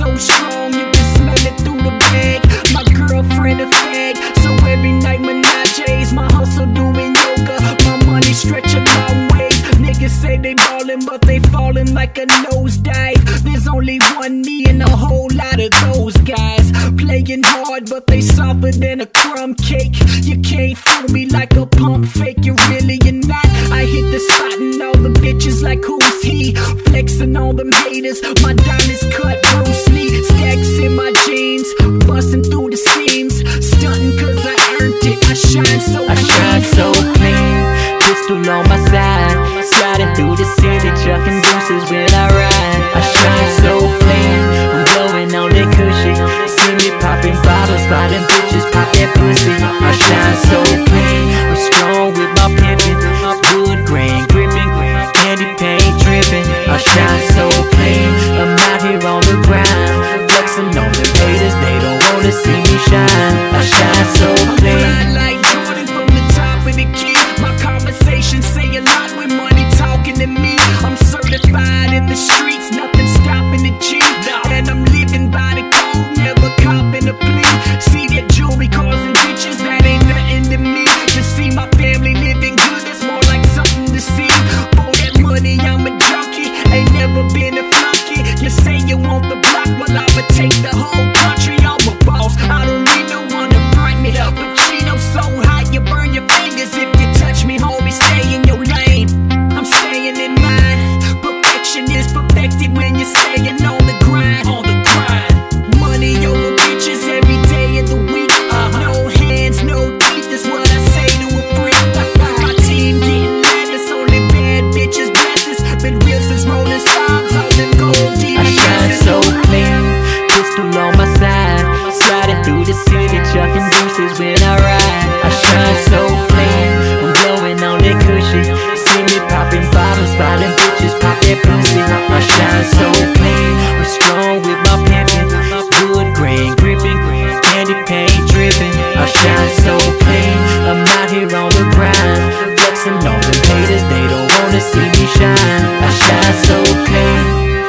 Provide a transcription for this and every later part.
so strong, you can smell it through the bag. My girlfriend a fag, so every night menages. My hustle doing yoga, my money stretch a long ways. Niggas say they ballin', but they fallin' like a nosedive. There's only one me and a whole lot of those guys, playing hard, but they softer than a crumb cake. You can't fool me like a pump fake, you really you're not. I hit the spot and all the bitches like who's he? Flexing on them haters, my diamonds cut Bruce Lee. Stacks in my jeans, busting through the seams, stunting cause I earned it. I shine so clean. I shine so clean, pistol on my side, sliding through the city, chucking deuces when I ride. I shine so clean, I'm blowing on that cushy. See me popping bottles, spotting bitches, pop that pussy. I shine so clean, I'm strong with my pimpin', wood grain gripping, candy paint dripping. I shine so clean, I'm out here on the grind, flexing on the haters, they don't wanna see me shine. I shine so clean. I'm like Jordan from the top of the key. My conversations say a lot with money talking to me. I'm certified in the streets, nothing stopping the G. And I'm living by the code, never copping a plea. See that jewelry, cars and bitches, that ain't nothing to me. To see my family living good, that's more like something to see. For that money, I'm a junkie, ain't never been a flunky. You say you want the block, well I'ma take the whole country. I'm a boss, I don't need no one to front me. Pacino so hot, you burn your fingers if you touch me, homie. Stay in your lane, I'm staying in mine. Perfection is perfected when you're staying on the grind. On the grind, money over bitches every day of the week. No hands, no teeth, is what I say to a freak. My team getting lavish, only bad bitches blessings. Been real since rolling stops, all them gold DVDs. I shine so clean, pistol on my side, sliding through the city, chucking deuces when I ride. I shine so clean, I'm blowing on that cushy. See me popping bottles, spotting bitches, pop that pussy. I shine so clean, I'm strong with my pimpin', wood grain gripping, candy paint dripping. I shine so clean, I'm out here on the grind, flexing on them haters, they don't wanna see me shine. I shine so clean.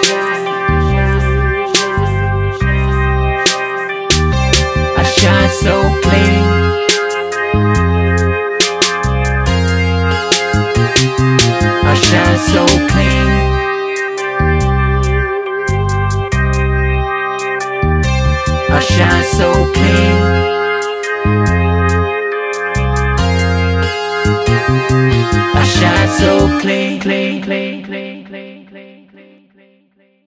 I shine so clean. I shine so clean. I shine so clean. I shine so clean, clean, clean, clean.